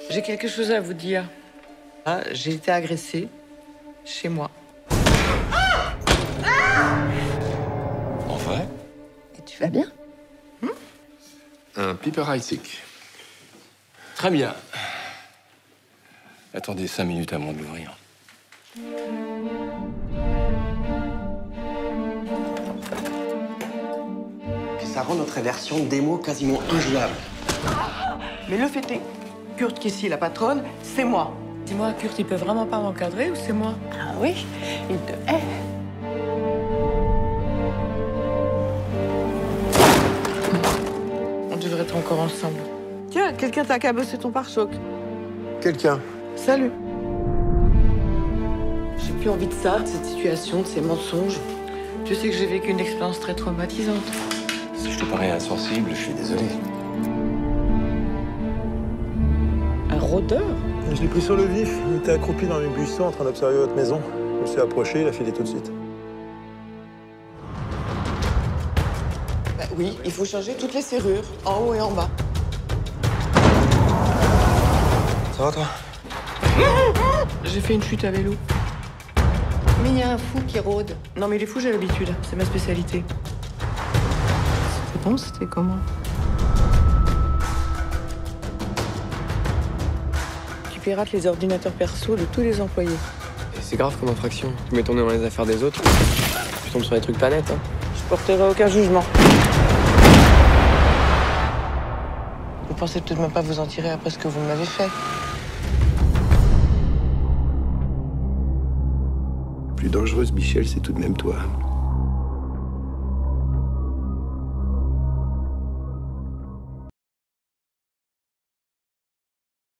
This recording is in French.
J'ai quelque chose à vous dire. Ah, j'ai été agressée chez moi. En vrai? Et tu vas bien? Un Piper-Heidsieck. Très bien. Attendez 5 minutes avant de l'ouvrir. Ça rend notre version démo quasiment injouable. Mais le fait est, Kurt, qui est ici, la patronne, c'est moi. Dis-moi, Kurt, il peut vraiment pas m'encadrer ou c'est moi? Ah oui, il te hait. On devrait être encore ensemble. Tiens, quelqu'un t'a cabossé ton pare-choc. Quelqu'un. Salut. J'ai plus envie de ça, de cette situation, de ces mensonges. Tu sais que j'ai vécu une expérience très traumatisante. Si je te parais insensible, je suis désolé. Un rôdeur? Je l'ai pris sur le vif. Il était accroupi dans les buissons en train d'observer votre maison. Je me suis approché, il a filé tout de suite. Bah oui, il faut changer toutes les serrures, en haut et en bas. Ça va, toi? J'ai fait une chute à vélo. Mais il y a un fou qui rôde. Non mais les fous, j'ai l'habitude. C'est ma spécialité. C'était bon, c'était comment? Tu pirates les ordinateurs perso de tous les employés. Et c'est grave comme infraction. Tu mets ton nez dans les affaires des autres, tu tombes sur des trucs pas nets, hein. Je porterai aucun jugement. Vous pensez peut-être même pas vous en tirer après ce que vous m'avez fait. Plus dangereuse, Michel, c'est tout de même toi.